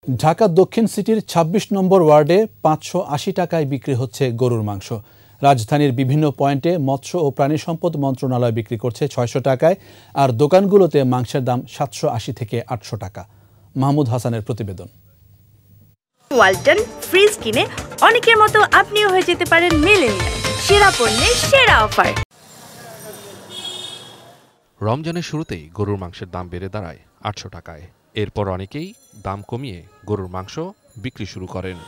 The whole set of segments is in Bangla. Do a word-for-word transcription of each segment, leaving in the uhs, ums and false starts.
ঢাকা দক্ষিণ সিটির ছাব্বিশ নম্বর ওয়ার্ডে পাঁচশো আশি টাকায় বিক্রি হচ্ছে গরুর মাংস। রাজধানীর বিভিন্ন পয়েন্টে মৎস্য ও প্রাণী সম্পদ মন্ত্রণালয় বিক্রি করছে ছয়শো টাকায়, আর দোকানগুলোতে মাংসের দাম সাতশো আশি থেকে আটশো টাকা। মাহমুদ হাসানের প্রতিবেদন। ওয়ালটন ফ্রিজ কিনে অনেকের মতো আপনিও হয়ে যেতে পারেন মিলেনিয়াল। সেরা পণ্যের সেরা অফার। রমজানের শুরুতেই গরুর মাংসের দাম বেড়ে দাঁড়ায় আটশো টাকায়। এরপর অনেকেই দাম কমিয়ে গরুর মাংস বিক্রি শুরু করেন।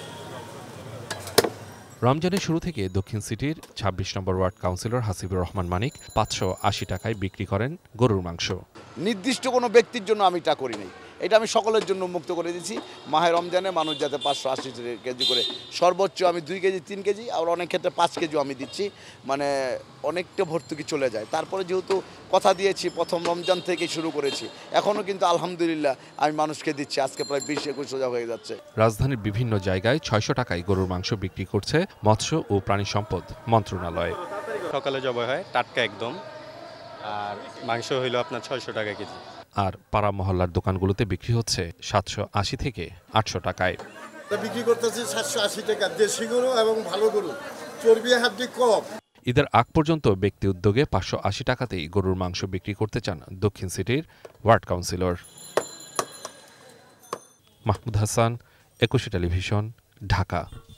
রমজানের শুরু থেকে দক্ষিণ সিটির ছাব্বিশ নম্বর ওয়ার্ড কাউন্সিলর হাসিবুর রহমান মানিক পাঁচশো আশি টাকায় বিক্রি করেন গরুর মাংস। নির্দিষ্ট কোনো ব্যক্তির জন্য আমি তা করি নাই, এটা আমি সকলের জন্য মুক্ত করে দিচ্ছি। মাহে রমজানে মানুষ যাতে পাঁচশো আশি কেজি করে, সর্বোচ্চ আমি দুই কেজি তিন কেজি আবার অনেক ক্ষেত্রে পাঁচ কেজিও আমি দিচ্ছি, মানে অনেকটা ভর্তুকি চলে যায়। তারপরে যেহেতু কথা দিয়েছি প্রথম রমজান থেকে শুরু করেছি, এখনও কিন্তু আলহামদুলিল্লাহ আমি মানুষকে দিচ্ছি। আজকে প্রায় বিশ একুশ হাজার হয়ে যাচ্ছে। রাজধানীর বিভিন্ন জায়গায় ছয়শো টাকায় গরুর মাংস বিক্রি করছে মৎস্য ও প্রাণী সম্পদ মন্ত্রণালয়। সকালে জবাই হয় টাটকা একদম, আর মাংস হইল আপনার ছয়শো টাকা কেজি। আর পাড়া মহল্লার দোকানগুলোতে বিক্রি হচ্ছে সাতশো আশি থেকে আটশো টাকায়। বিক্রি করতেছি সাতশো আশি টাকা, দেশি গরু এবং ভালো গরু, চর্বি হাড্ডি কম। ঈদের আগ পর্যন্ত ব্যক্তি উদ্যোগে পাঁচশো আশি টাকাতেই গরুর মাংস বিক্রি করতে চান দক্ষিণ সিটির ওয়ার্ড কাউন্সিলর। মাহমুদ হাসান, একুশে টেলিভিশন, ঢাকা।